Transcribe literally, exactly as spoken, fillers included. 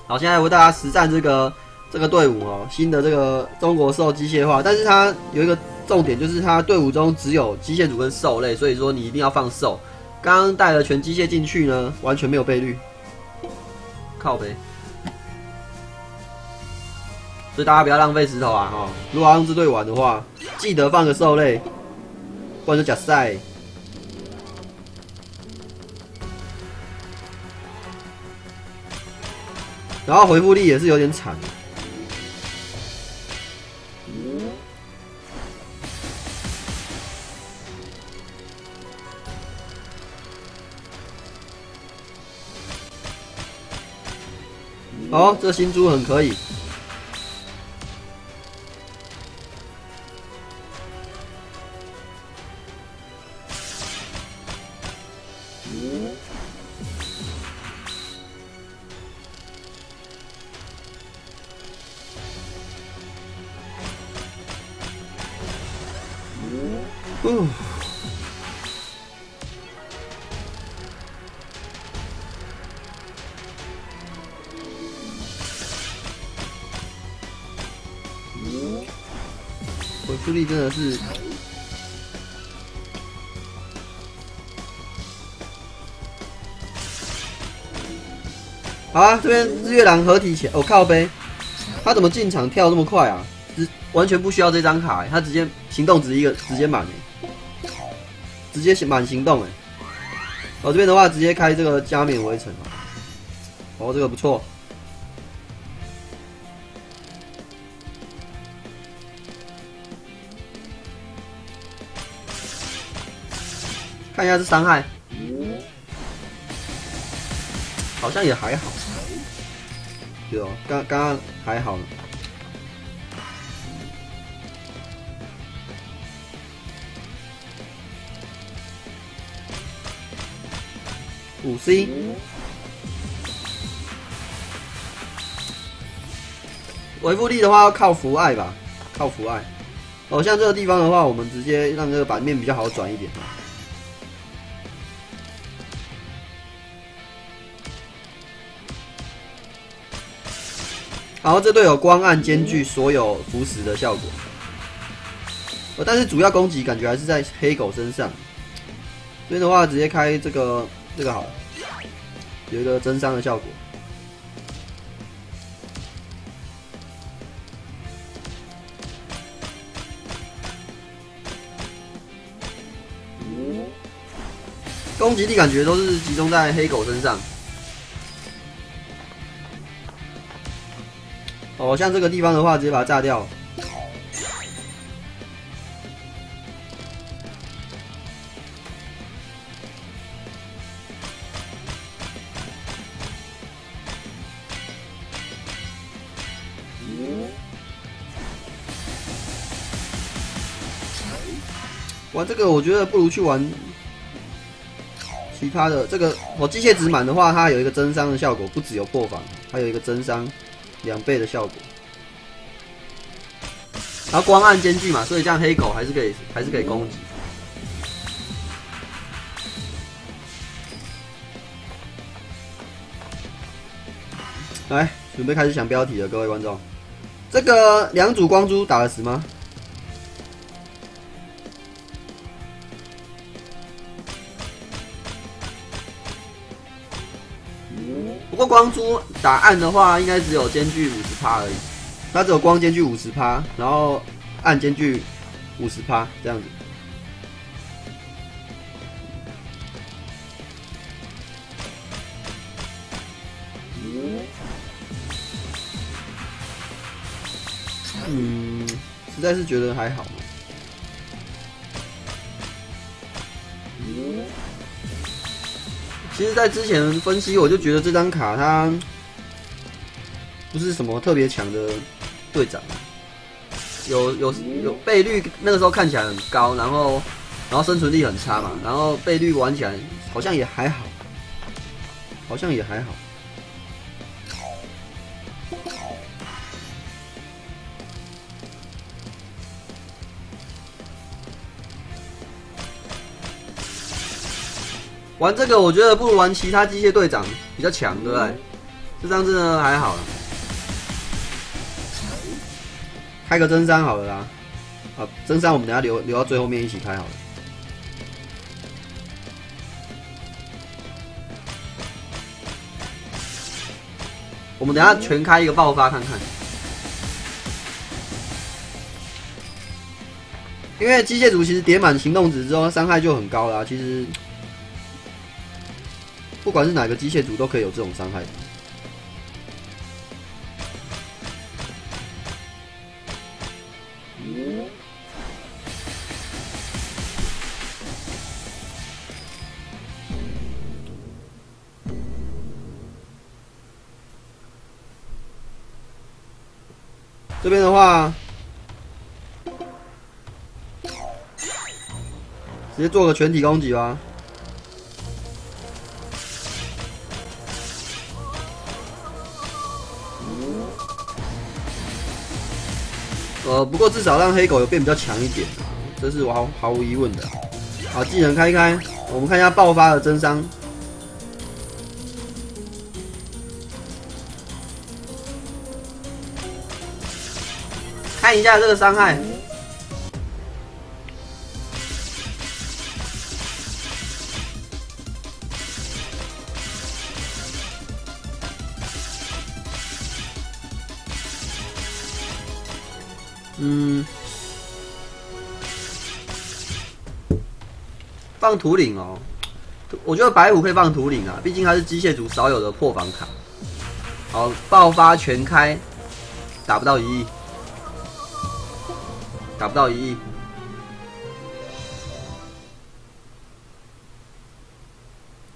好，现在为大家实战这个这个队伍哦，新的这个中国兽机械化，但是它有一个重点，就是它队伍中只有机械组跟兽类，所以说你一定要放兽。刚刚带了全机械进去呢，完全没有倍率，靠北。所以大家不要浪费石头啊！哈、哦，如果要用这队玩的话，记得放个兽类，不然就假赛。然后回复力也是有点惨。哦，这新猪很可以。哦，回复力真的是，好啊！这边日月狼合体前，我、哦、靠背，他怎么进场跳这么快啊？直完全不需要这张卡、欸，他直接行动值一个直接满、欸，直接满行动哎、欸。我、哦、这边的话直接开这个加冕围城哦，这个不错。看一下这伤害，好像也还好。对哦，刚刚刚还好呢。五 C， 维复力的话要靠符爱吧，靠符爱。哦，像这个地方的话，我们直接让这个版面比较好转一点。然后这队有光暗兼具所有腐蚀的效果，哦，但是主要攻击感觉还是在黑狗身上。这边的话直接开这个这个好了，有一个增伤的效果。攻击力感觉都是集中在黑狗身上。哦，像这个地方的话，直接把它炸掉。玩这个我觉得不如去玩其他的。这个我、哦、机械值满的话，它有一个增伤的效果，不只有破防，还有一个增伤两倍的效果。然后光暗兼具嘛，所以这样黑狗还是可以还是可以攻击。来，准备开始想标题了，各位观众。这个两组光珠打得死吗？不过光珠打暗的话，应该只有兼具 百分之五十 而已。它只有光兼具 百分之五十， 然后暗兼具 百分之五十 这样子。嗯，实在是觉得还好。其实，在之前分析，我就觉得这张卡它不是什么特别强的队长，有有有倍率，那个时候看起来很高，然后然后生存力很差嘛，然后倍率玩起来好像也还好，好像也还好。玩这个我觉得不如玩其他机械队长比较强，对不对？ 这张真的还好啦，开个真三好了啦。啊，真三我们等一下留留到最后面一起开好了。我们等一下全开一个爆发看看，因为机械族其实叠满行动值之后，伤害就很高啦。其实不管是哪个机械族都可以有这种伤害。这边的话，直接做个全体攻击吧。呃，不过至少让黑狗有变比较强一点，这是我毫毫无疑问的。好，技能开一开，我们看一下爆发的真伤。看一下这个伤害，嗯，放图领哦，我觉得白虎可以放图领啊，毕竟它是机械族少有的破防卡。好，爆发全开，打不到一亿。打不到一亿，